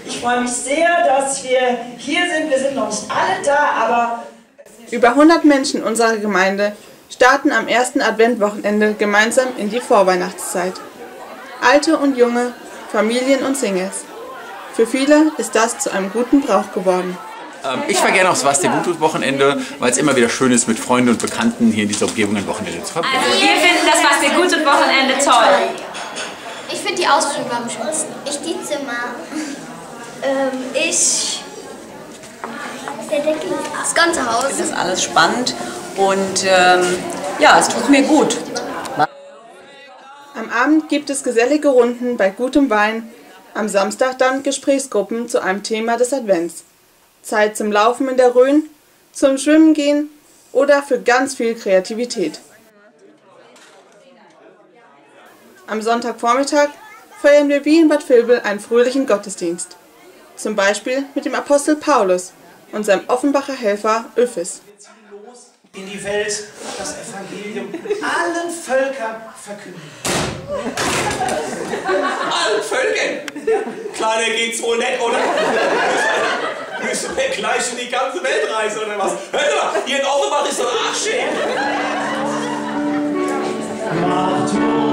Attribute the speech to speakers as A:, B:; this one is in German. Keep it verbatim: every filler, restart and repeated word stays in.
A: Ich freue mich sehr, dass wir hier sind. Wir sind noch nicht alle da, aber...
B: Über hundert Menschen unserer Gemeinde starten am ersten Adventwochenende gemeinsam in die Vorweihnachtszeit. Alte und junge, Familien und Singles. Für viele ist das zu einem guten Brauch geworden.
C: Ähm, ich fahre gerne aufs Was dir gut tut Wochenende, weil es immer wieder schön ist, mit Freunden und Bekannten hier in dieser Umgebung ein Wochenende zu verbringen.
D: Also wir finden das Was dir gut tut Wochenende toll.
E: Ich finde die Ausflüge am schönsten. Ich die Zimmer. ähm, ich... Das ganze Haus.
F: Das ist alles spannend und ähm, ja, es tut mir gut.
B: Am Abend gibt es gesellige Runden bei gutem Wein, am Samstag dann Gesprächsgruppen zu einem Thema des Advents. Zeit zum Laufen in der Rhön, zum Schwimmen gehen oder für ganz viel Kreativität. Am Sonntagvormittag feiern wir wie in Bad Vilbel einen fröhlichen Gottesdienst. Zum Beispiel mit dem Apostel Paulus und seinem Offenbacher Helfer Öphis.
G: In die Welt das Evangelium allen Völkern verkündigen.
H: Allen Völkern? Kleiner geht's wohl nicht, oder? Müssen wir gleich in die ganze Welt reisen, oder was? Hört mal, hier in Offenbach ist doch Arsch.